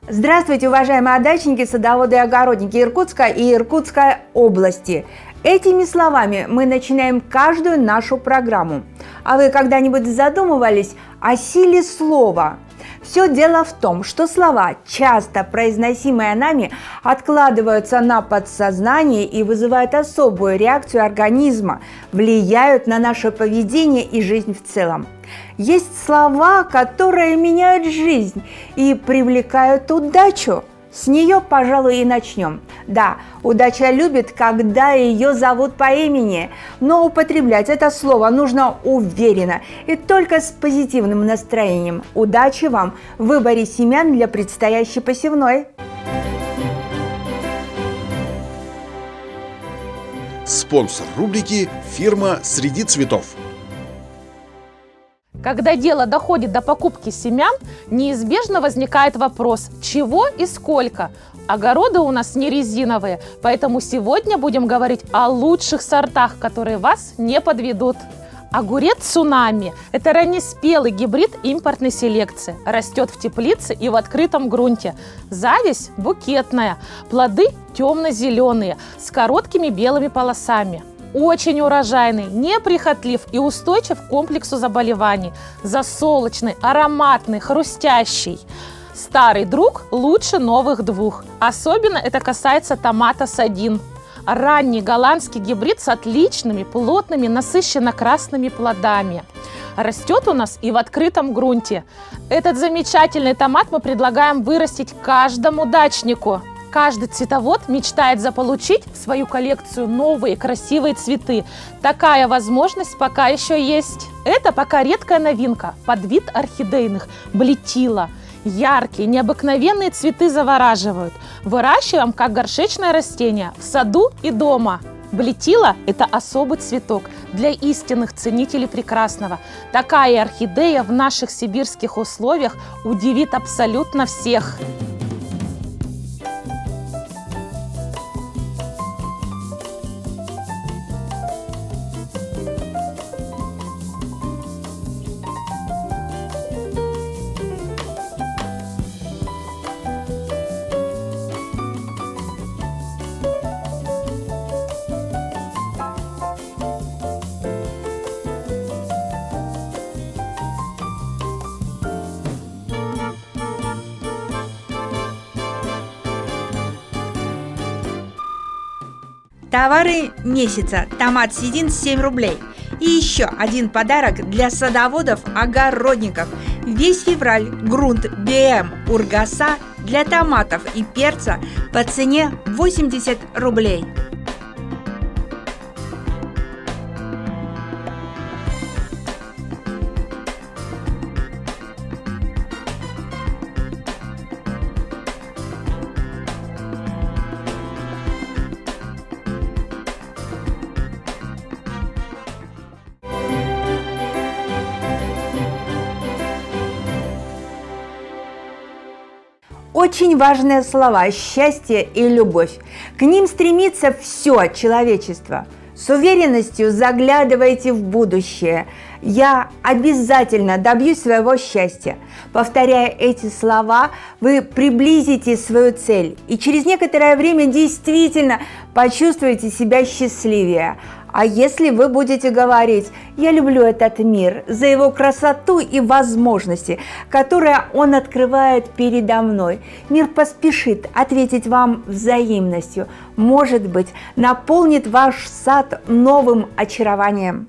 Здравствуйте, уважаемые дачники, садоводы и огородники Иркутска и Иркутской области. Этими словами мы начинаем каждую нашу программу. А вы когда-нибудь задумывались о силе слова? Все дело в том, что слова, часто произносимые нами, откладываются на подсознание и вызывают особую реакцию организма, влияют на наше поведение и жизнь в целом. Есть слова, которые меняют жизнь и привлекают удачу. С нее, пожалуй, и начнем. Да, удача любит, когда ее зовут по имени, но употреблять это слово нужно уверенно и только с позитивным настроением. Удачи вам в выборе семян для предстоящей посевной. Спонсор рубрики – фирма «Среди цветов». Когда дело доходит до покупки семян, неизбежно возникает вопрос, чего и сколько. Огороды у нас не резиновые, поэтому сегодня будем говорить о лучших сортах, которые вас не подведут. Огурец «Цунами» – это раннеспелый гибрид импортной селекции. Растет в теплице и в открытом грунте. Зависть букетная, плоды темно-зеленые, с короткими белыми полосами. Очень урожайный, неприхотлив и устойчив к комплексу заболеваний. Засолочный, ароматный, хрустящий. Старый друг лучше новых двух. Особенно это касается томата Садин. Ранний голландский гибрид с отличными, плотными, насыщенно красными плодами. Растет у нас и в открытом грунте. Этот замечательный томат мы предлагаем вырастить каждому дачнику. Каждый цветовод мечтает заполучить в свою коллекцию новые красивые цветы. Такая возможность пока еще есть. Это пока редкая новинка, подвид орхидейных, блетила. Яркие, необыкновенные цветы завораживают. Выращиваем как горшечное растение в саду и дома. Блетила – это особый цветок для истинных ценителей прекрасного. Такая орхидея в наших сибирских условиях удивит абсолютно всех. Товары месяца. Томат Сидин 7 рублей. И еще один подарок для садоводов-огородников. Весь февраль грунт БМ Ургаса для томатов и перца по цене 80 рублей. Очень важные слова – счастье и любовь. К ним стремится все человечество. С уверенностью заглядывайте в будущее. Я обязательно добьюсь своего счастья. Повторяя эти слова, вы приблизите свою цель и через некоторое время действительно почувствуете себя счастливее. А если вы будете говорить: «Я люблю этот мир за его красоту и возможности, которые он открывает передо мной», мир поспешит ответить вам взаимностью, может быть, наполнит ваш сад новым очарованием.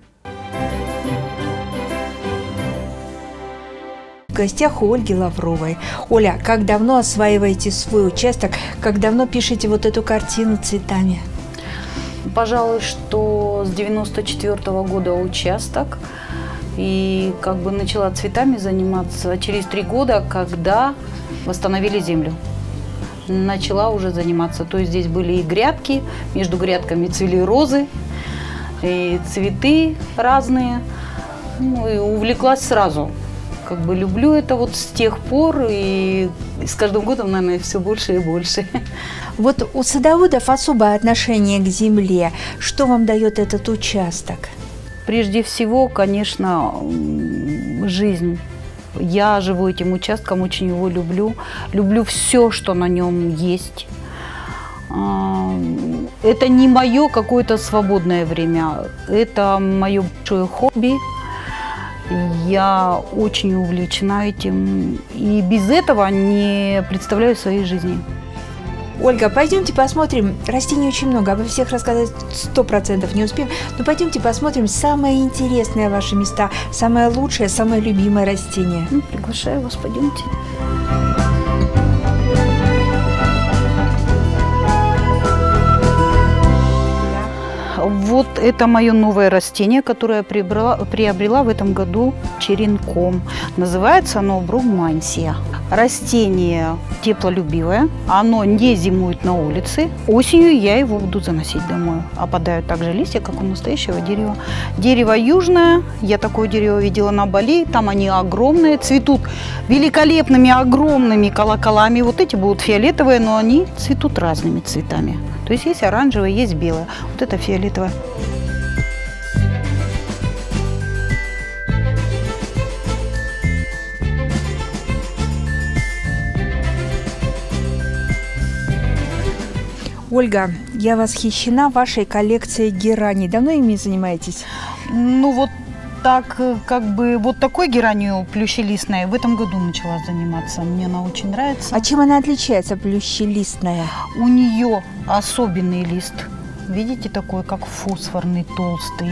В гостях у Ольги Лавровой. Оля, как давно осваиваете свой участок, как давно пишете вот эту картину цветами? Пожалуй, что с 94-го года участок, и как бы начала цветами заниматься через 3 года, когда восстановили землю. Начала уже заниматься, то есть здесь были и грядки, между грядками цвели розы, и цветы разные, ну, и увлеклась сразу. Как бы люблю это вот с тех пор, и с каждым годом, наверное, все больше и больше. Вот у садоводов особое отношение к земле. Что вам дает этот участок? Прежде всего, конечно, жизнь Я живу этим участком, очень его люблю. Люблю все, что на нем есть. Это не мое какое-то свободное время, это мое большое хобби. Я очень увлечена этим и без этого не представляю своей жизни. Ольга, пойдемте посмотрим. Растений очень много, обо всех рассказать 100% не успеем. Но пойдемте посмотрим самые интересные ваши места, самое лучшее, самое любимое растение. Приглашаю вас, пойдемте. Вот это мое новое растение, которое приобрела в этом году черенком. Называется оно бругмансия. Растение теплолюбивое, оно не зимует на улице. Осенью я его буду заносить домой. Опадают также листья, как у настоящего дерева. Дерево южное, я такое дерево видела на Бали, там они огромные, цветут великолепными огромными колоколами. Вот эти будут фиолетовые, но они цветут разными цветами. То есть есть оранжевое, есть белое. Вот это фиолетовое. Ольга, я восхищена вашей коллекцией герани. Давно ими занимаетесь? Ну вот так, как бы вот такой геранью плющелистной в этом году начала заниматься. Мне она очень нравится. А чем она отличается, плющелистная? У нее особенный лист. Видите, такой, как фосфорный, толстый.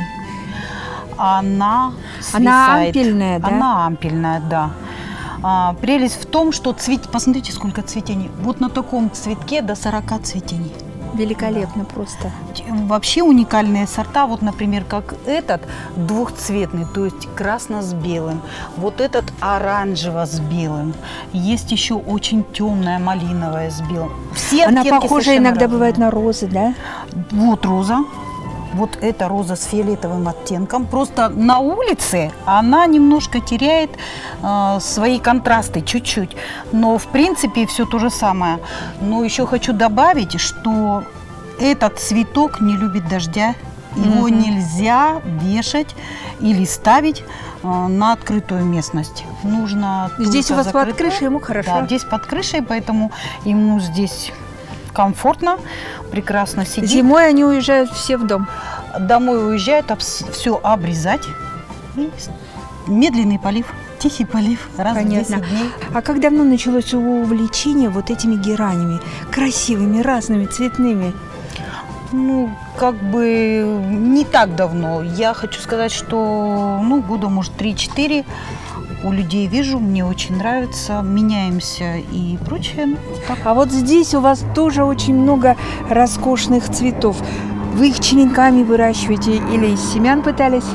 Она свисает. Она ампельная, да? Она ампельная, да. Прелесть в том, что посмотрите, сколько цветений. Вот на таком цветке до 40 цветений. Великолепно просто. Вообще уникальные сорта, вот, например, как этот двухцветный, то есть красно с белым, вот этот оранжево с белым. Есть еще очень темная малиновая с белым. Все она похожа иногда разные. Бывает на розы, да? Вот роза. Вот эта роза с фиолетовым оттенком. Просто на улице она немножко теряет свои контрасты чуть-чуть. Но в принципе все то же самое. Но еще хочу добавить, что этот цветок не любит дождя. Его нельзя вешать или ставить на открытую местность. Нужно здесь у вас под крышей ему хорошо? Да, здесь под крышей, поэтому ему здесь комфортно, прекрасно сидит. Зимой они уезжают все в дом? Домой уезжают, все обрезать. И медленный полив, тихий полив, раз в 10 дней. А как давно началось увлечение вот этими геранями? Красивыми, разными, цветными? Ну, как бы не так давно. Я хочу сказать, что, года, может, 3-4. У людей вижу, мне очень нравится, меняемся и прочее. А вот здесь у вас тоже очень много роскошных цветов. Вы их черенками выращиваете или из семян пытались?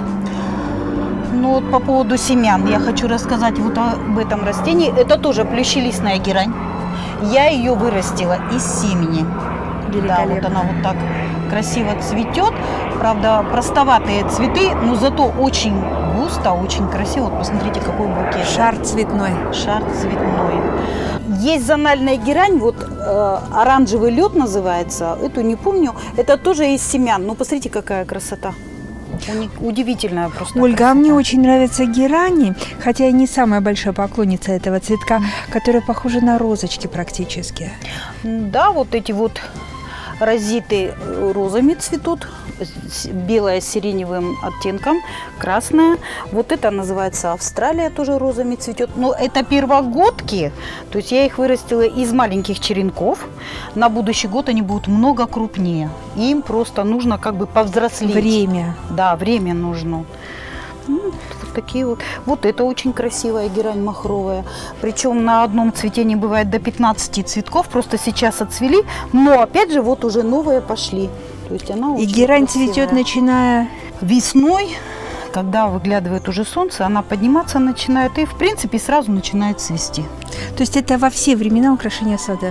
Ну вот по поводу семян я хочу рассказать вот об этом растении. Это тоже плющелистная герань. Я ее вырастила из семени. Да, вот она вот так красиво цветет. Правда, простоватые цветы, но зато очень густо, очень красиво. Вот посмотрите, какой букет. Шар цветной. Шар цветной. Есть зональная герань, вот оранжевый лед называется. Эту не помню. Это тоже из семян. Ну, посмотрите, какая красота. Удивительная просто. Ольга, красота. А мне очень нравятся герани, хотя я не самая большая поклонница этого цветка, которые похожи на розочки практически. Да, вот эти вот розиты розами цветут, белая с сиреневым оттенком, красная. Вот это называется Австралия, тоже розами цветет. Но это первогодки, то есть я их вырастила из маленьких черенков. На будущий год они будут много крупнее. Им просто нужно как бы повзрослеть. Время. Да, время нужно. Вот такие вот. Вот это очень красивая герань махровая. Причем на одном цветении бывает до 15 цветков. Просто сейчас отцвели. Но опять же вот уже новые пошли. То есть она и герань цветет, начиная весной, когда выглядывает уже солнце, она подниматься начинает и в принципе сразу начинает цвести. То есть это во все времена украшения сада.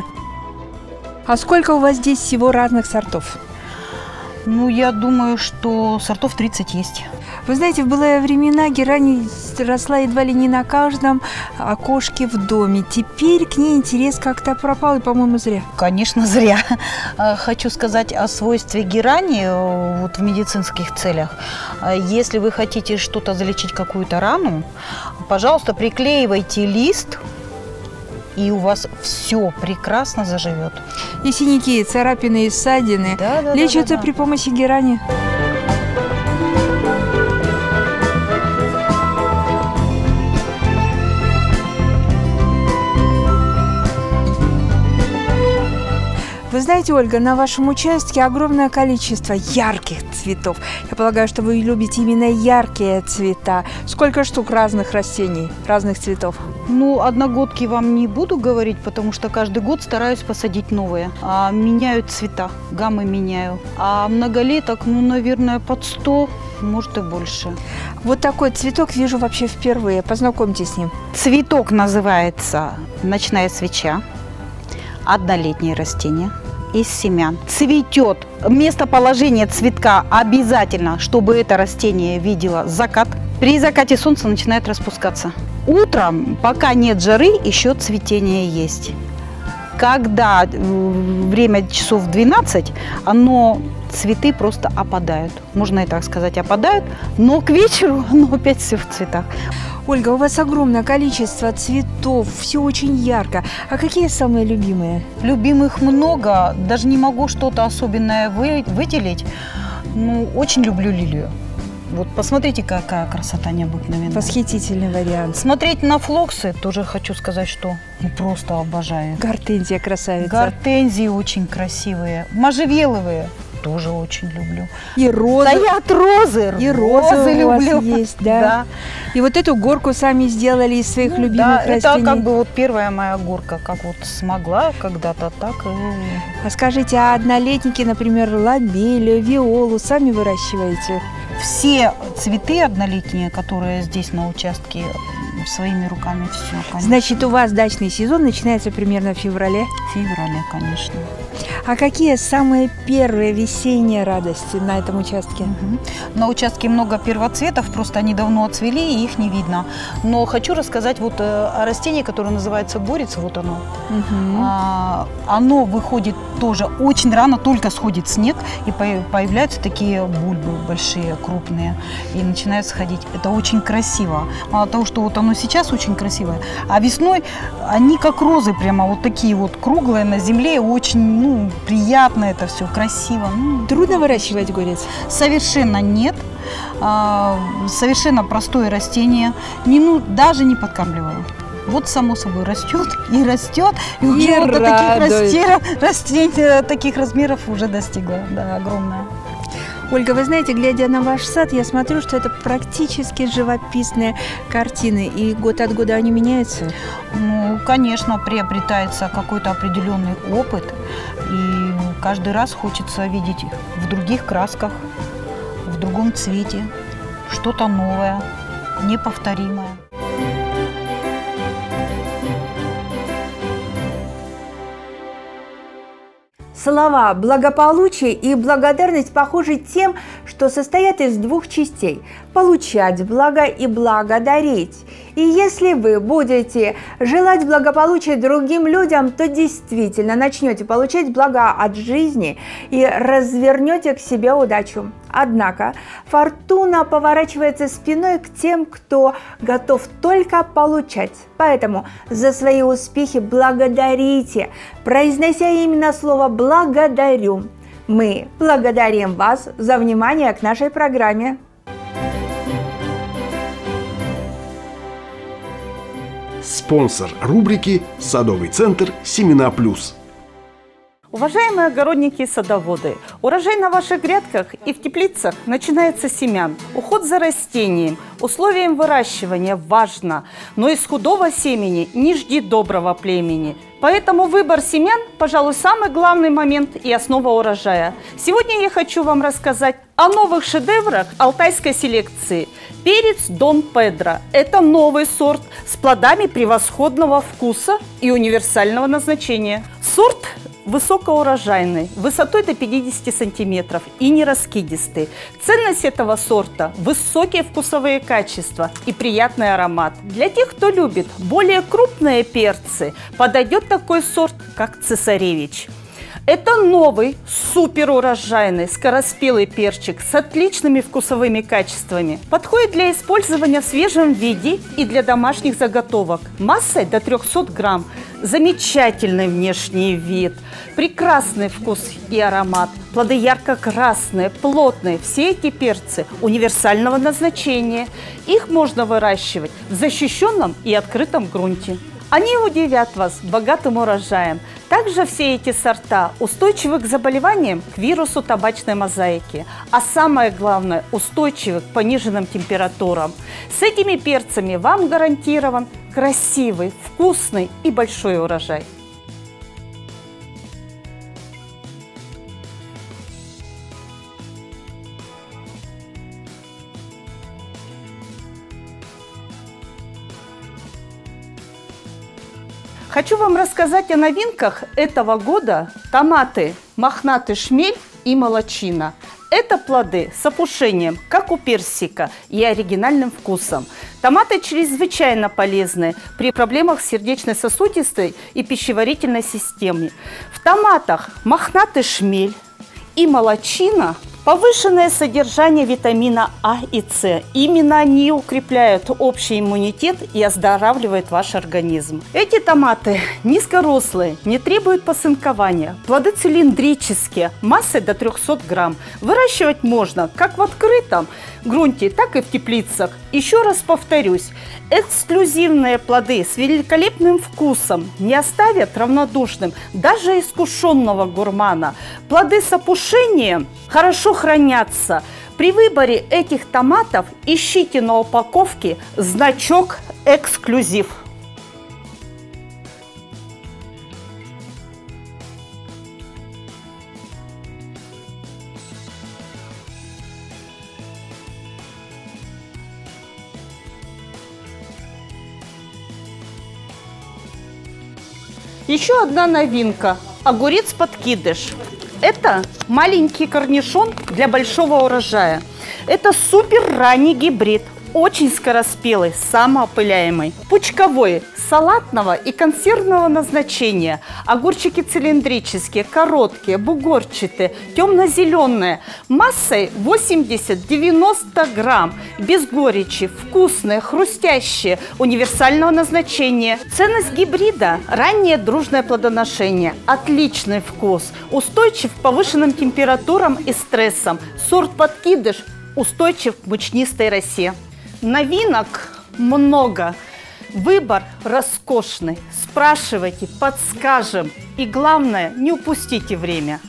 А сколько у вас здесь всего разных сортов? Ну, я думаю, что сортов 30 есть. Вы знаете, в былые времена герань росла едва ли не на каждом окошке в доме. Теперь к ней интерес как-то пропал, и, по-моему, зря. Конечно, зря. Хочу сказать о свойстве герани вот в медицинских целях. Если вы хотите что-то залечить, какую-то рану, пожалуйста, приклеивайте лист, и у вас все прекрасно заживет. И синяки, и царапины, и ссадины лечатся при помощи герани. Вы знаете, Ольга, на вашем участке огромное количество ярких цветов. Я полагаю, что вы любите именно яркие цвета. Сколько штук разных растений, разных цветов? Ну, одногодки вам не буду говорить, потому что каждый год стараюсь посадить новые. Меняю цвета, гаммы меняю. А многолеток, ну, наверное, под 100, может и больше. Вот такой цветок вижу вообще впервые. Познакомьтесь с ним. Цветок называется «Ночная свеча». Однолетнее растение из семян. Цветет. Местоположение цветка обязательно, чтобы это растение видело закат. При закате солнца начинает распускаться. Утром, пока нет жары, еще цветение есть. Когда время часов 12, цветы просто опадают. Можно и так сказать, опадают, но к вечеру оно опять все в цветах. Ольга, у вас огромное количество цветов, все очень ярко. А какие самые любимые? Любимых много, даже не могу что-то особенное выделить. Ну, очень люблю лилию. Вот посмотрите, какая красота необыкновенная. Восхитительный вариант. Смотреть на флоксы тоже хочу сказать, что просто обожаю. Гортензия красавица. Гортензии очень красивые, можжевеловые. Тоже очень люблю. И розы. Стоят розы. И розы у вас люблю. есть, да? И вот эту горку сами сделали из своих любимых растений. Это как бы вот первая моя горка, как вот смогла когда-то, так и... А скажите, а однолетники, например, лобелию, виолу, сами выращиваете? Все цветы однолетние, которые здесь на участке, своими руками все, конечно. Значит, у вас дачный сезон начинается примерно в феврале? В феврале, конечно. А какие самые первые весенние радости на этом участке? На участке много первоцветов, просто они давно отцвели, и их не видно. Но хочу рассказать вот о растении, которое называется борец, вот оно. Оно выходит тоже очень рано, только сходит снег, и появляются такие бульбы большие, крупные, и начинают сходить. Это очень красиво. Мало того, что вот оно сейчас очень красивое, а весной они как розы, прямо вот такие вот круглые на земле, очень, приятно это все, красиво. Трудно выращивать горец? Совершенно нет. Совершенно простое растение. Даже не подкармливаю. Вот само собой растет, и уже вот до растений таких размеров уже достигла, да, огромное. Ольга, вы знаете, глядя на ваш сад, я смотрю, что это практически живописные картины, и год от года они меняются? Ну, конечно, приобретается какой-то определенный опыт, и каждый раз хочется видеть в других красках, в другом цвете, что-то новое, неповторимое. Слова «благополучие» и «благодарность» похожи тем, что состоят из двух частей – получать благо и благодарить. И если вы будете желать благополучия другим людям, то действительно начнете получать блага от жизни и развернете к себе удачу. Однако фортуна поворачивается спиной к тем, кто готов только получать. Поэтому за свои успехи благодарите, произнося именно слово «благодарю». Мы благодарим вас за внимание к нашей программе. Спонсор рубрики «Садовый центр Семена Плюс». Уважаемые огородники и садоводы, урожай на ваших грядках и в теплицах начинается с семян. Уход за растением, условием выращивания важно, но из худого семени не жди доброго племени. Поэтому выбор семян, пожалуй, самый главный момент и основа урожая. Сегодня я хочу вам рассказать о новых шедеврах алтайской селекции. Перец Дон Педро – это новый сорт с плодами превосходного вкуса и универсального назначения. Сорт высокоурожайный, высотой до 50 сантиметров и не раскидистый. Ценность этого сорта – высокие вкусовые качества и приятный аромат. Для тех, кто любит более крупные перцы, подойдет такой сорт, как цесаревич. Это новый, суперурожайный, скороспелый перчик с отличными вкусовыми качествами. Подходит для использования в свежем виде и для домашних заготовок. Массой до 300 грамм. Замечательный внешний вид, прекрасный вкус и аромат. Плоды ярко-красные, плотные. Все эти перцы универсального назначения. Их можно выращивать в защищенном и открытом грунте. Они удивят вас богатым урожаем. Также все эти сорта устойчивы к заболеваниям, к вирусу табачной мозаики. А самое главное, устойчивы к пониженным температурам. С этими перцами вам гарантирован красивый, вкусный и большой урожай. Хочу вам рассказать о новинках этого года. Томаты мохнатый шмель и молочина. Это плоды с опушением, как у персика, и оригинальным вкусом. Томаты чрезвычайно полезны при проблемах сердечно-сосудистой и пищеварительной системы. В томатах мохнатый шмель и молочина – повышенное содержание витамина А и С. Именно они укрепляют общий иммунитет и оздоравливают ваш организм. Эти томаты низкорослые, не требуют посынкования. Плоды цилиндрические, массой до 300 грамм. Выращивать можно как в открытом грунте, так и в теплицах. Еще раз повторюсь, эксклюзивные плоды с великолепным вкусом не оставят равнодушным даже искушенного гурмана. Плоды с опушением хорошо хранятся. При выборе этих томатов ищите на упаковке значок «Эксклюзив». Еще одна новинка – огурец-подкидыш. Это маленький корнишон для большого урожая. Это супер ранний гибрид, очень скороспелый, самоопыляемый. Пучковой, салатного и консервного назначения. Огурчики цилиндрические, короткие, бугорчатые, темно-зеленые. Массой 80-90 грамм. Без горечи, вкусные, хрустящие, универсального назначения. Ценность гибрида – раннее дружное плодоношение. Отличный вкус. Устойчив к повышенным температурам и стрессам. Сорт подкидыш устойчив к мучнистой росе. Новинок много. Выбор роскошный. Спрашивайте, подскажем. И главное, не упустите время.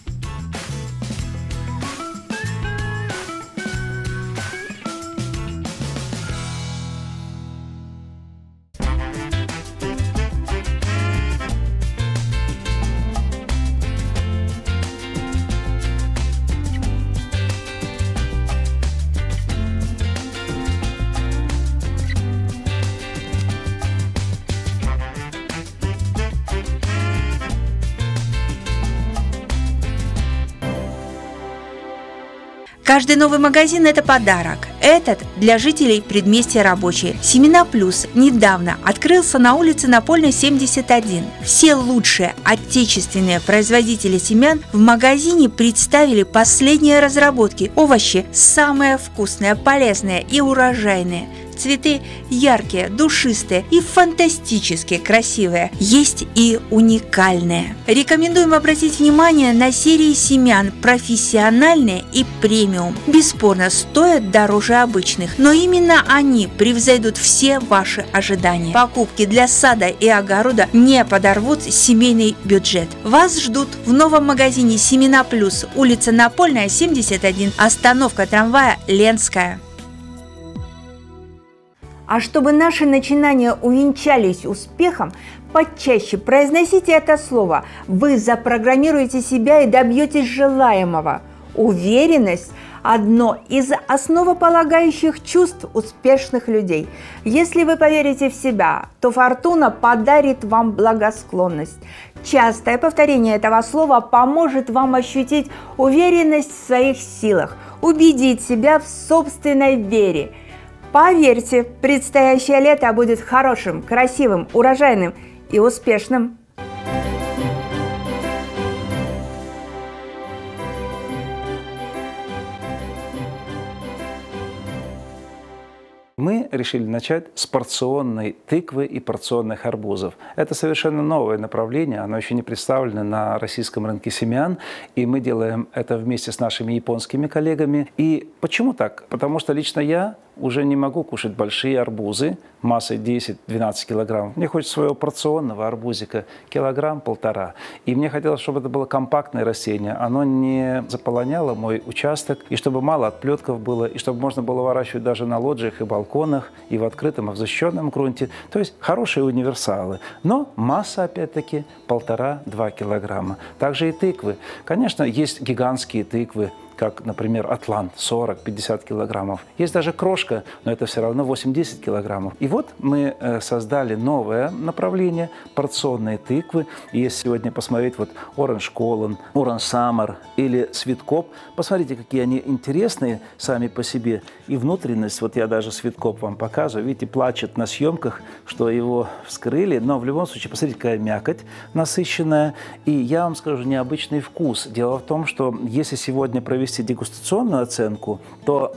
Каждый новый магазин – это подарок. Этот для жителей предместья Рабочие. Семена Плюс недавно открылся на улице Напольной, 71. Все лучшие отечественные производители семян в магазине представили последние разработки. Овощи самые вкусные, полезные и урожайные. Цветы яркие, душистые и фантастически красивые. Есть и уникальные. Рекомендуем обратить внимание на серии семян профессиональные и премиум. Бесспорно, стоят дороже обычных, но именно они превзойдут все ваши ожидания. Покупки для сада и огорода не подорвут семейный бюджет. Вас ждут в новом магазине «Семена Плюс», улица Напольная, 71, остановка трамвая Ленская. А чтобы наши начинания увенчались успехом, почаще произносите это слово. Вы запрограммируете себя и добьетесь желаемого. Уверенность одно из основополагающих чувств успешных людей. Если вы поверите в себя, то фортуна подарит вам благосклонность. Частое повторение этого слова поможет вам ощутить уверенность в своих силах, убедить себя в собственной вере. Поверьте, предстоящее лето будет хорошим, красивым, урожайным и успешным. Мы решили начать с порционной тыквы и порционных арбузов. Это совершенно новое направление, оно еще не представлено на российском рынке семян, и мы делаем это вместе с нашими японскими коллегами. И почему так? Потому что лично я уже не могу кушать большие арбузы массой 10-12 килограммов. Мне хочется своего порционного арбузика, килограмм-полтора. И мне хотелось, чтобы это было компактное растение, оно не заполоняло мой участок, и чтобы мало отплетков было, и чтобы можно было выращивать даже на лоджиях и балконах, и в открытом, и в защищенном грунте. То есть хорошие универсалы. Но масса, опять-таки, 1,5-2 килограмма. Также и тыквы. Конечно, есть гигантские тыквы, как, например, Атлант, 40-50 килограммов. Есть даже крошка, но это все равно 8-10 килограммов. И вот мы создали новое направление – порционные тыквы. И если сегодня посмотреть вот Orange Colon, Orange Summer или Sweet Cop, посмотрите, какие они интересные сами по себе. И внутренность, вот я даже Sweet Cop вам показываю, видите, плачет на съемках, что его вскрыли. Но в любом случае, посмотрите, какая мякоть насыщенная. И я вам скажу, необычный вкус. Дело в том, что если сегодня провести дегустационную оценку, то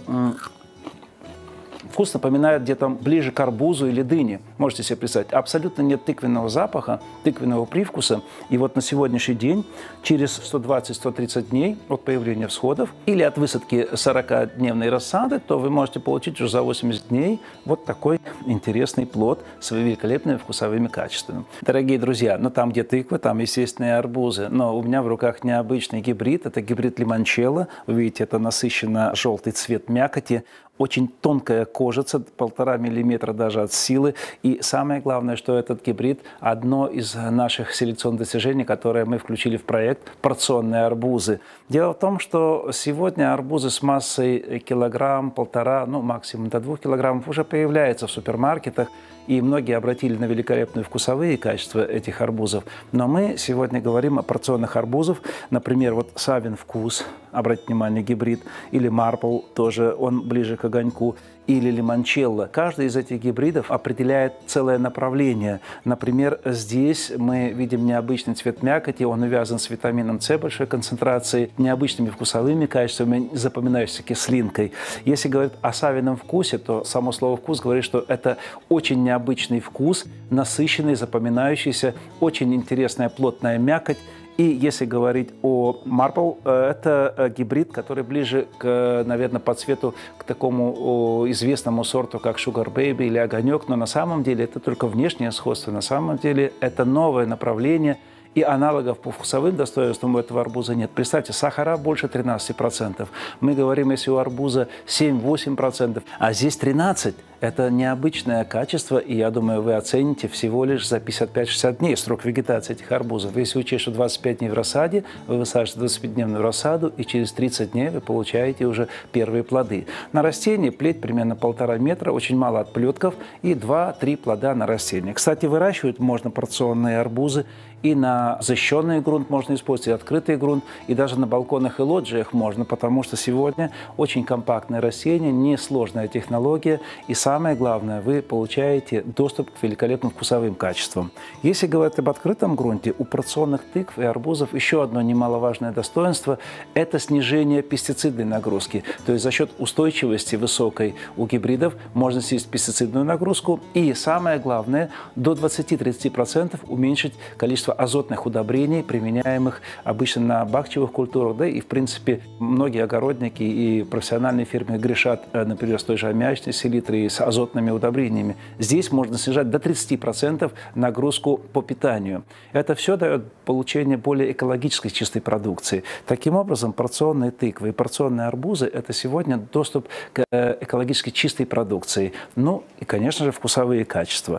вкус напоминает где-то ближе к арбузу или дыне. Можете себе представить. Абсолютно нет тыквенного запаха, тыквенного привкуса. И вот на сегодняшний день, через 120-130 дней от появления всходов или от высадки 40-дневной рассады, то вы можете получить уже за 80 дней вот такой интересный плод с великолепными вкусовыми качествами. Дорогие друзья, ну там, где тыква, там, естественно, и арбузы. Но у меня в руках необычный гибрид. Это гибрид лимончелло. Вы видите, это насыщенно желтый цвет мякоти. Очень тонкая кожица, 1,5 миллиметра даже от силы. И самое главное, что этот гибрид – одно из наших селекционных достижений, которое мы включили в проект «Порционные арбузы». Дело в том, что сегодня арбузы с массой килограмм, полтора, ну максимум до 2 килограммов уже появляются в супермаркетах. И многие обратили на великолепные вкусовые качества этих арбузов. Но мы сегодня говорим о порционных арбузах. Например, вот Савин Вкус, обратите внимание, гибрид, или Марпл, тоже он ближе к огоньку, или лимончелло. Каждый из этих гибридов определяет целое направление. Например, здесь мы видим необычный цвет мякоти, он увязан с витамином С большой концентрации, необычными вкусовыми качествами, запоминающейся кислинкой. Если говорить о Савином вкусе, то само слово «вкус» говорит, что это очень необычный вкус, насыщенный, запоминающийся, очень интересная плотная мякоть. И если говорить о Marple, это гибрид, который ближе, наверное, по цвету к такому известному сорту, как Sugar Baby или Огонек. Но на самом деле это только внешнее сходство. На самом деле это новое направление. И аналогов по вкусовым достоинствам у этого арбуза нет. Представьте, сахара больше 13%. Мы говорим, если у арбуза 7-8%, а здесь 13%. Это необычное качество, и я думаю, вы оцените всего лишь за 55-60 дней срок вегетации этих арбузов. Если учесть, что 25 дней в рассаде, вы высаживаете 25-дневную рассаду, и через 30 дней вы получаете уже первые плоды. На растении плеть примерно 1,5 метра, очень мало отплетков, и 2-3 плода на растении. Кстати, выращивать можно порционные арбузы и на защищенный грунт можно использовать, и открытый грунт, и даже на балконах и лоджиях можно, потому что сегодня очень компактное растение, несложная технология, и самое главное, вы получаете доступ к великолепным вкусовым качествам. Если говорить об открытом грунте, у порционных тыкв и арбузов еще одно немаловажное достоинство – это снижение пестицидной нагрузки. То есть за счет устойчивости высокой у гибридов можно снизить пестицидную нагрузку и, самое главное, до 20-30% уменьшить количество азотных удобрений, применяемых обычно на бахчевых культурах, да и, в принципе, многие огородники и профессиональные фермеры грешат, например, с той же аммиачной селитрой и с азотными удобрениями. Здесь можно снижать до 30% нагрузку по питанию. Это все дает получение более экологической чистой продукции. Таким образом, порционные тыквы и порционные арбузы – это сегодня доступ к экологически чистой продукции. Ну и, конечно же, вкусовые качества.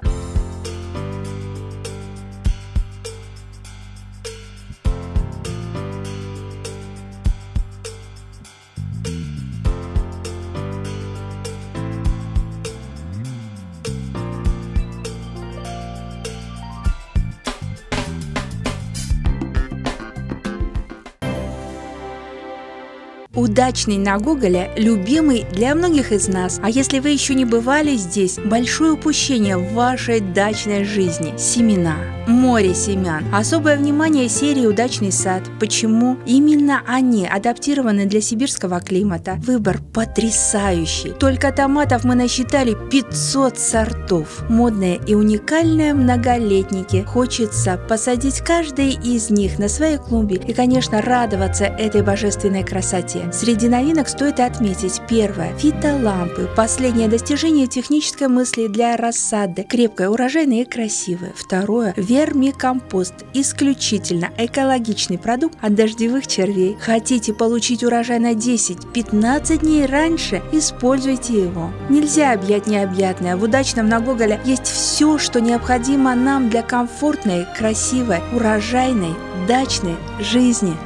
Удачный на Гоголя – любимый для многих из нас. А если вы еще не бывали здесь, большое упущение в вашей дачной жизни. Семена. Море семян. Особое внимание серии «Удачный сад». Почему? Именно они адаптированы для сибирского климата. Выбор потрясающий. Только томатов мы насчитали 500 сортов. Модные и уникальные многолетники. Хочется посадить каждый из них на своей клумбе и, конечно, радоваться этой божественной красоте. Среди новинок стоит отметить: первое – фитолампы, последнее достижение технической мысли для рассады, крепкое, урожайное и красивое. Второе – вермикомпост, исключительно экологичный продукт от дождевых червей. Хотите получить урожай на 10-15 дней раньше? Используйте его. Нельзя объять необъятное. В удачном на Гоголя есть все, что необходимо нам для комфортной, красивой, урожайной, дачной жизни.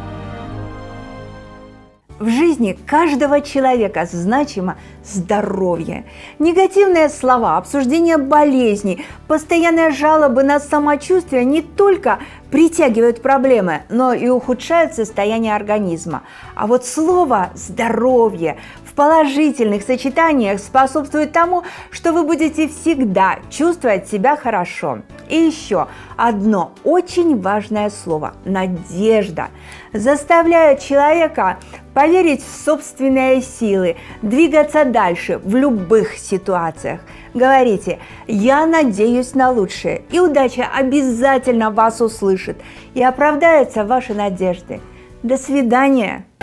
В жизни каждого человека значимо здоровье. Негативные слова, обсуждение болезней, постоянные жалобы на самочувствие не только притягивают проблемы, но и ухудшают состояние организма. А вот слово «здоровье» в положительных сочетаниях способствует тому, что вы будете всегда чувствовать себя хорошо. И еще одно очень важное слово – надежда. Заставляет человека поверить в собственные силы, двигаться дальше в любых ситуациях. Говорите: «Я надеюсь на лучшее», и удача обязательно вас услышит и оправдается ваши надежды. До свидания!